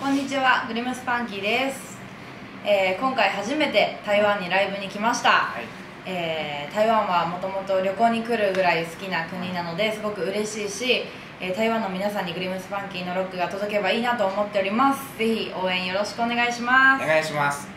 こんにちは、グリムスパンキーです。今回初めて台湾にライブに来ました。 はい。 台湾はもともと旅行に来るぐらい好きな国なのですごく嬉しいし、台湾の皆さんにグリムスパンキーのロックが届けばいいなと思っております。ぜひ応援よろしくお願いします。 お願いします。